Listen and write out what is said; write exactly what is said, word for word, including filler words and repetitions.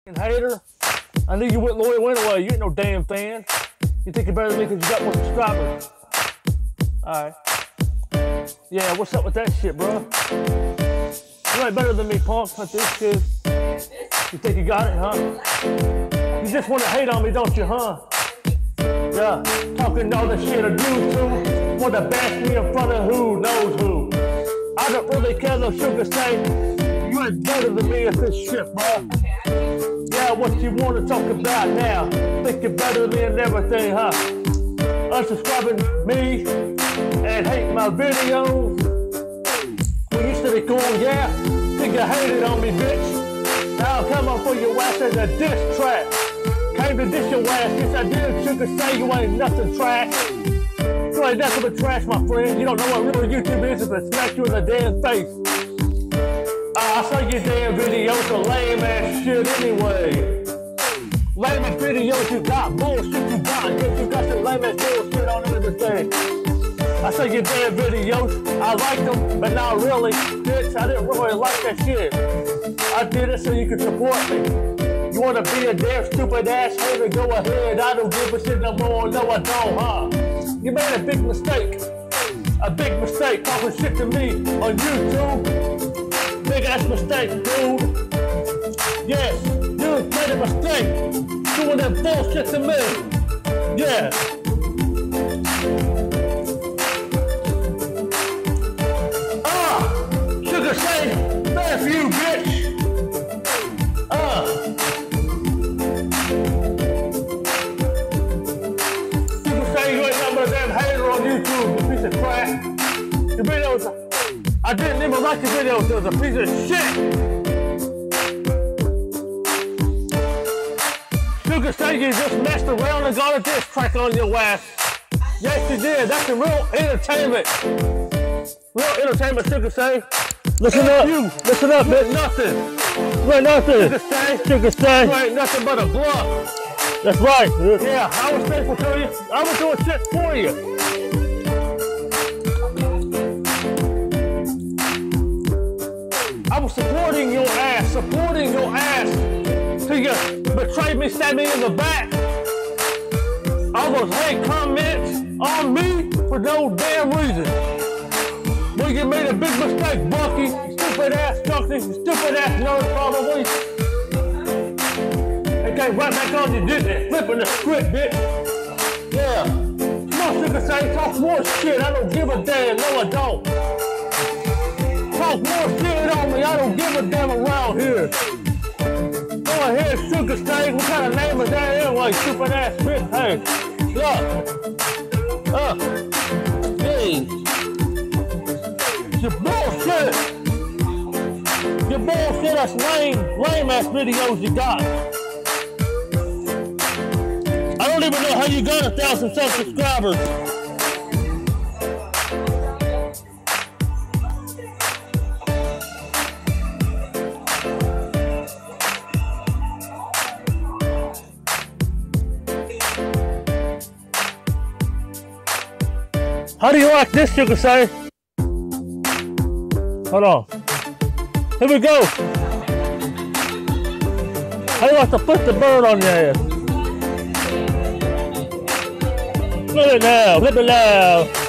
Hater. I knew you wouldn't loyal anyway. You ain't no damn fan. You think you're better than me because you got more subscribers. Alright. Yeah, what's up with that shit, bro? You ain't better than me, punk. Like this shit. You think you got it, huh? You just want to hate on me, don't you, huh? Yeah, talking all the shit I do too. Want to bash me in front of who knows who. I don't really care, no Sugarsay. You ain't better than me at this shit, bro. Yeah, what you want to talk about now? Think you're better than me and everything, huh? Unsubscribing me and hate my videos. We used to be cool, yeah? Think you hated on me, bitch. Now I'm coming for your ass as a diss track. Came to diss your ass, yes I did. Sugarsay, you ain't nothing trash. You ain't nothing but trash, my friend. You don't know what real YouTube is if it smacks you in the damn face. I saw your damn videos are lame ass shit anyway. Lame ass videos you got, bullshit you got. Yes, you got some lame ass bullshit on everything. I saw your damn videos, I liked them, but not really. Bitch, I didn't really like that shit. I did it so you could support me. You wanna be a damn stupid ass hater, go ahead. I don't give a shit no more, no I don't, huh? You made a big mistake. A big mistake talking shit to me on YouTube. Big ass mistake, dude. Yes, you made a mistake doing that bullshit to me. Yeah. Ah, Sugarsay, bad for you, bitch. Ah. Sugarsay, you ain't nothing but a damn hater on YouTube, you piece of crap. Your videos. I didn't even like the video, it was a piece of shit! Sugarsay, you just messed around and got a diss track on your ass. Yes, you did. That's some real entertainment. Real entertainment, Sugarsay. Listen up. You. Listen up, bitch. Nothing. You ain't nothing. Sugarsay. Sugarsay. You ain't nothing but a bluff. That's right. Yeah, I was faithful to you. I was doing shit for you. I was supporting your ass, supporting your ass till you betrayed me, stabbed me in the back. All those hate comments on me for no damn reason. Well, you made a big mistake, Bucky. You stupid ass junkie, you stupid ass nerd probably. They came right back on you, didn't they? Flipping the script, bitch. Yeah. Come on, Sugarsay, talk more shit. I don't give a damn, no I don't. Talk more shit on me, I don't give a damn around here. Go ahead, Sugarsay, what kind of name is that anyway, stupid ass bitch? Hey, look. Uh, hey. Your bullshit. Your bullshit ass lame, lame ass videos you got. I don't even know how you got a thousand subscribers. How do you like this, Sugarsay? Hold on. Here we go. How do you like to flip the bird on your ass? Flip it now, flip it now.